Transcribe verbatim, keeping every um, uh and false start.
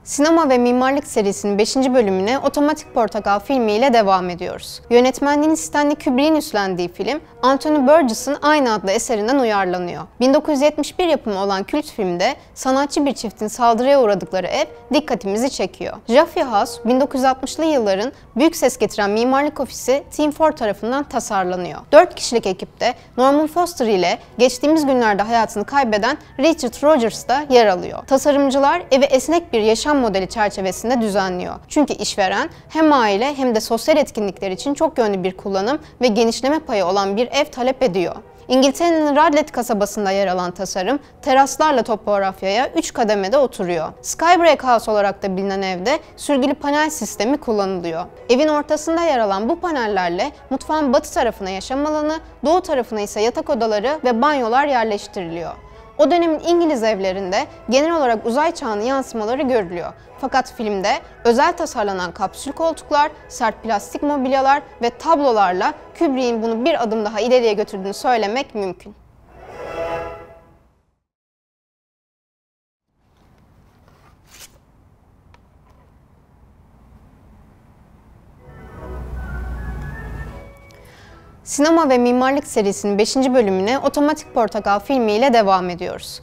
Sinema ve Mimarlık serisinin beşinci bölümüne Otomatik Portakal filmiyle devam ediyoruz. Yönetmenliğini Stanley Kubrick'in üstlendiği film, Anthony Burgess'ın aynı adlı eserinden uyarlanıyor. bin dokuz yüz yetmiş bir yapımı olan kült filmde sanatçı bir çiftin saldırıya uğradıkları ev dikkatimizi çekiyor. Jaffe House, bin dokuz yüz altmışlı yılların büyük ses getiren mimarlık ofisi Team Ford tarafından tasarlanıyor. dört kişilik ekipte Norman Foster ile geçtiğimiz günlerde hayatını kaybeden Richard Rogers da yer alıyor. Tasarımcılar evi esnek bir yaşam modeli çerçevesinde düzenliyor. Çünkü işveren hem aile hem de sosyal etkinlikler için çok yönlü bir kullanım ve genişleme payı olan bir ev talep ediyor. İngiltere'nin Radlett kasabasında yer alan tasarım, teraslarla topografyaya üç kademede oturuyor. Skybreak House olarak da bilinen evde sürgülü panel sistemi kullanılıyor. Evin ortasında yer alan bu panellerle mutfağın batı tarafına yaşam alanı, doğu tarafına ise yatak odaları ve banyolar yerleştiriliyor. O dönemin İngiliz evlerinde genel olarak uzay çağının yansımaları görülüyor. Fakat filmde özel tasarlanan kapsül koltuklar, sert plastik mobilyalar ve tablolarla Kubrick'in bunu bir adım daha ileriye götürdüğünü söylemek mümkün. Sinema ve Mimarlık serisinin beşinci bölümüne Otomatik Portakal filmiyle devam ediyoruz.